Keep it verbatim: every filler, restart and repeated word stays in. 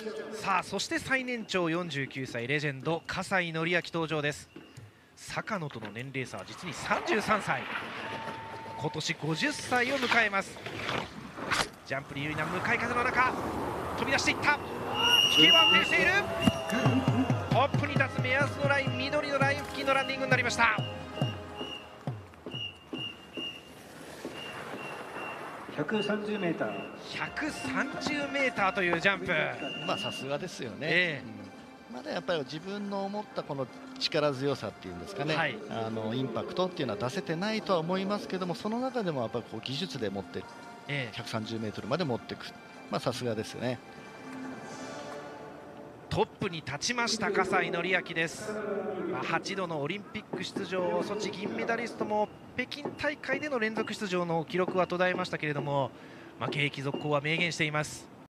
さあそして最年長よんじゅうきゅうさいレジェンド葛西紀明登場です。坂野との年齢差は実にさんじゅうさんさい、今年ごじゅっさいを迎えます。ジャンプに有利な向かい風の中飛び出していった。飛型は安定している。トップに立つ目安のライン、緑のライン付近のランディングになりました。 ひゃくさんじゅうメーターひゃくさんじゅうメーターというジャンプ、 まあさすがですよね、 えうん、まだやっぱり自分の思ったこの力強さっていうんですかね、はい、あのインパクトっていうのは出せてないとは思いますけども、その中でもやっぱりこう技術で持ってひゃくさんじゅうメートルまで持っていく、まあさすがですよね。 トップに立ちました葛西紀明です。はちどのオリンピック出場、ソチ銀メダリストも北京大会での連続出場の記録は途絶えましたけれども、まあ、現役続行は明言しています。